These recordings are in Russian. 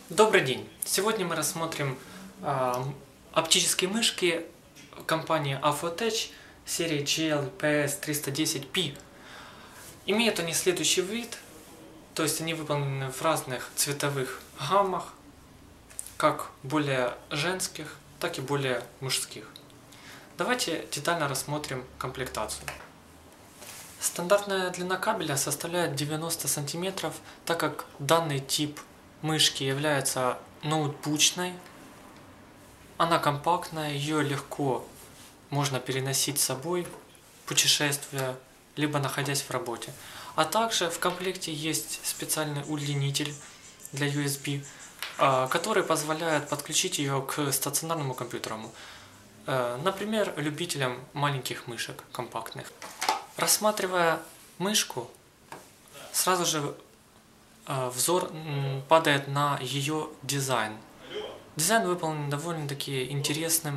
Добрый день! Сегодня мы рассмотрим оптические мышки компании AFOTech серии GLPS310P. Имеют они следующий вид, то есть они выполнены в разных цветовых гаммах, как более женских, так и более мужских. Давайте детально рассмотрим комплектацию. Стандартная длина кабеля составляет 90 см, так как данный тип мышки является ноутбучной, она компактная, ее легко можно переносить с собой в путешествия, либо находясь в работе. А также в комплекте есть специальный удлинитель для USB, который позволяет подключить ее к стационарному компьютеру, например, любителям маленьких мышек компактных. Рассматривая мышку, сразу же взор падает на ее дизайн. Дизайн выполнен довольно-таки интересным,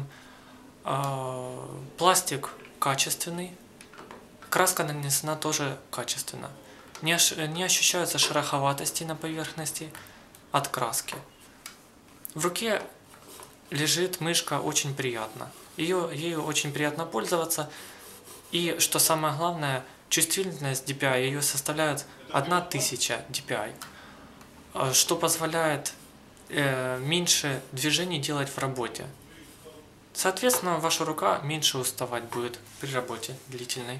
пластик качественный, краска нанесена тоже качественно. Не ощущаются шероховатости на поверхности от краски. В руке лежит мышка очень приятно. Ею очень приятно пользоваться. И что самое главное, чувствительность DPI ее составляет 1000 DPI, что позволяет меньше движений делать в работе. Соответственно, ваша рука меньше уставать будет при работе длительной.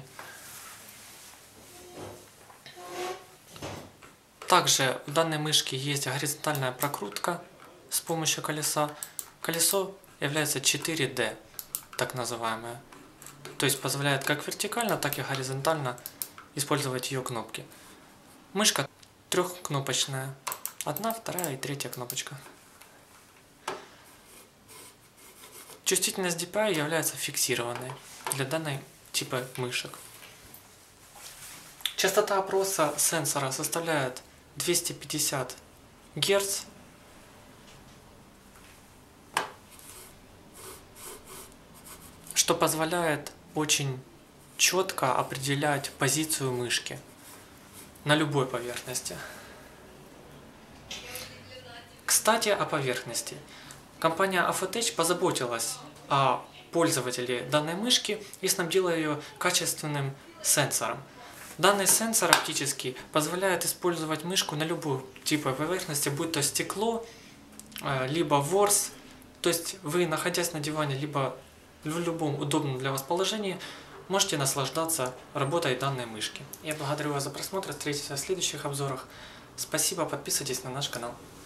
Также в данной мышке есть горизонтальная прокрутка с помощью колеса. Колесо является 4D, так называемое. То есть позволяет как вертикально, так и горизонтально использовать ее кнопки. Мышка трехкнопочная. 1, 2 и 3 кнопочка. Чувствительность DPI является фиксированной для данной типа мышек. Частота опроса сенсора составляет 250 Гц. Что позволяет очень четко определять позицию мышки на любой поверхности. Кстати, о поверхности. Компания AFOTech позаботилась о пользователе данной мышки и снабдила ее качественным сенсором. Данный сенсор оптический позволяет использовать мышку на любую типа поверхности, будь то стекло, либо ворс. То есть вы, находясь на диване, либо в любом удобном для вас положении, можете наслаждаться работой данной мышки. Я благодарю вас за просмотр, встретимся в следующих обзорах. Спасибо, подписывайтесь на наш канал.